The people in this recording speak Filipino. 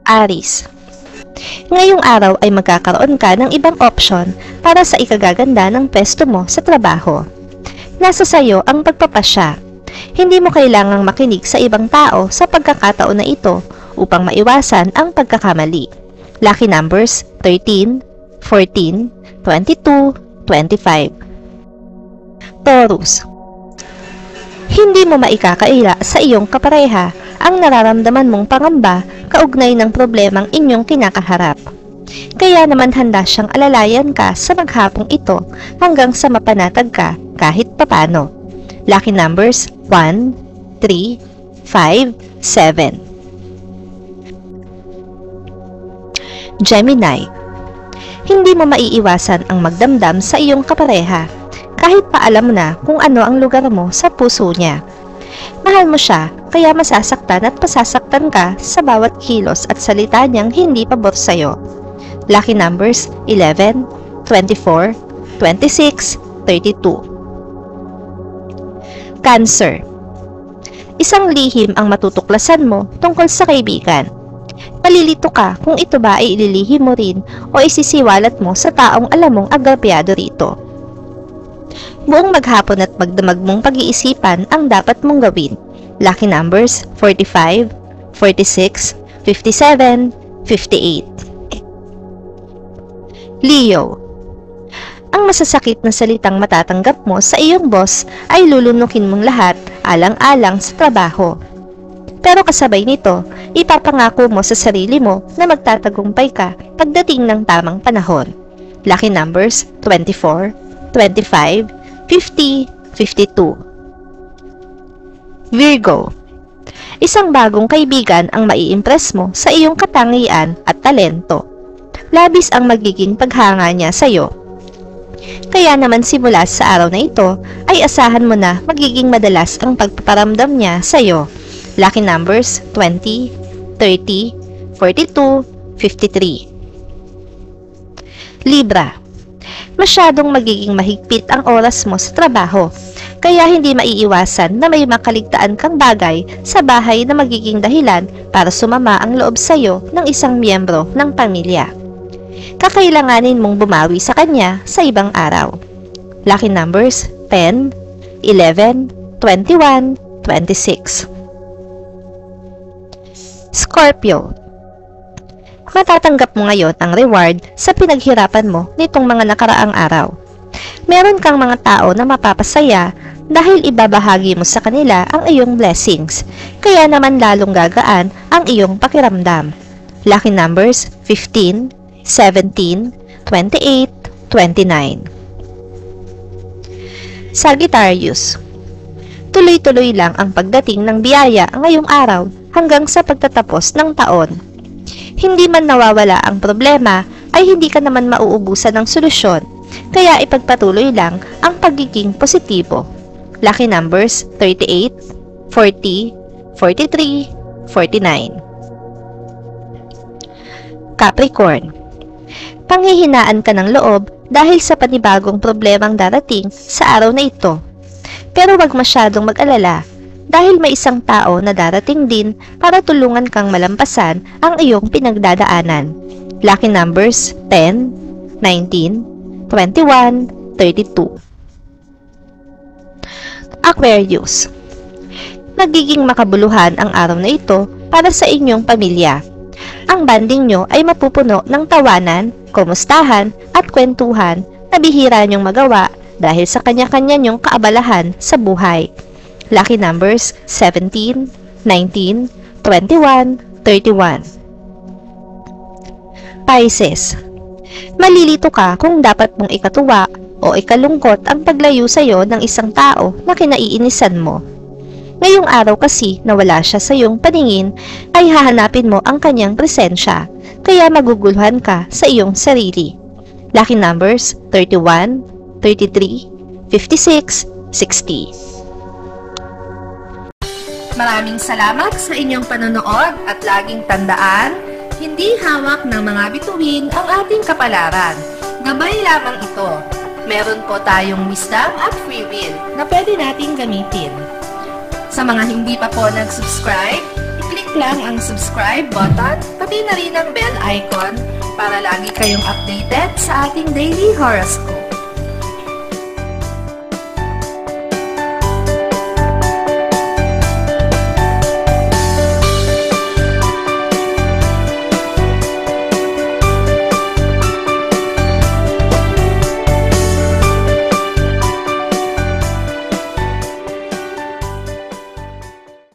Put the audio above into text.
Aries. Ngayong araw ay magkakaroon ka ng ibang option para sa ikagaganda ng pwesto mo sa trabaho. Nasa sayo ang pagpapasya. Hindi mo kailangang makinig sa ibang tao sa pagkakataon na ito upang maiwasan ang pagkakamali. Lucky numbers 13, 14, 22, 25. Taurus. Hindi mo maikakaila sa iyong kapareha ang nararamdaman mong pangamba kaugnay ng problemang inyong kinakaharap. Kaya naman handa siyang alalayan ka sa maghapong ito hanggang sa mapanatag ka kahit papano. Lucky numbers 1, 3, 5, 7. Gemini. Hindi mo maiiwasan ang magdamdam sa iyong kapareha kahit pa alam na kung ano ang lugar mo sa puso niya. Mahal mo siya, kaya masasaktan at pasasaktan ka sa bawat kilos at salita niyang hindi pabor sa'yo. Lucky numbers 11, 24, 26, 32. Cancer. Isang lihim ang matutuklasan mo tungkol sa kaibigan. Palilito ka kung ito ba ay ililihim mo rin o isisiwalat mo sa taong alam mong agrabyado rito. Buong maghapon at magdamag mong pag-iisipan ang dapat mong gawin. Lucky numbers 45, 46, 57, 58. Leo. Ang masasakit na salitang matatanggap mo sa iyong boss ay lulunukin mong lahat alang-alang sa trabaho. Pero kasabay nito, ipapangako mo sa sarili mo na magtatagumpay ka pagdating ng tamang panahon. Lucky numbers 24, 25, 50, 52. Virgo. Isang bagong kaibigan ang maiimpress mo sa iyong katangian at talento. Labis ang magiging paghanga niya sa iyo. Kaya naman simula sa araw na ito ay asahan mo na magiging madalas ang pagpaparamdam niya sa iyo. Lucky numbers 20, 30, 42, 53. Libra. Masyadong magiging mahigpit ang oras mo sa trabaho, kaya hindi maiiwasan na may makaligtaan kang bagay sa bahay na magiging dahilan para sumama ang loob sa iyo ng isang miyembro ng pamilya. Kakailanganin mong bumawi sa kanya sa ibang araw. Lucky numbers 10, 11, 21, 26. Scorpio. Matatanggap mo ngayon ang reward sa pinaghirapan mo nitong mga nakaraang araw. Meron kang mga tao na mapapasaya dahil ibabahagi mo sa kanila ang iyong blessings, kaya naman lalong gagaan ang iyong pakiramdam. Lucky numbers 15, 17, 28, 29. Sagittarius. Tuloy-tuloy lang ang pagdating ng biyaya ngayong araw hanggang sa pagtatapos ng taon. Hindi man nawawala ang problema, ay hindi ka naman mauubusan ng solusyon, kaya ipagpatuloy lang ang pagiging positibo. Lucky numbers 38, 40, 43, 49. Capricorn. Panghihinaan ka ng loob dahil sa panibagong problemang darating sa araw na ito. Pero wag masyadong mag-alala, dahil may isang tao na darating din para tulungan kang malampasan ang iyong pinagdadaanan. Lucky numbers 10, 19, 21, 32. Aquarius. Magiging makabuluhan ang araw na ito para sa inyong pamilya. Ang banding nyo ay mapupuno ng tawanan, kumustahan at kwentuhan na bihira nyong magawa dahil sa kanya-kanya nyong kaabalahan sa buhay. Lucky numbers 17, 19, 21, 31. Pisces. Malilito ka kung dapat mong ikatuwa o ikalungkot ang paglayo sa iyo ng isang tao na kinaiinisan mo. Ngayong araw kasi na wala siya sa iyong paningin ay hahanapin mo ang kanyang presensya, kaya maguguluhan ka sa iyong sarili. Lucky numbers 31, 33, 56, 60. Maraming salamat sa inyong panonood at laging tandaan, hindi hawak ng mga bituin ang ating kapalaran. Gabay lamang ito. Meron po tayong wisdom at free will na pwede nating gamitin. Sa mga hindi pa po nag-subscribe, I-click lang ang subscribe button, pati na rin ang bell icon para lagi kayong updated sa ating daily horoscope.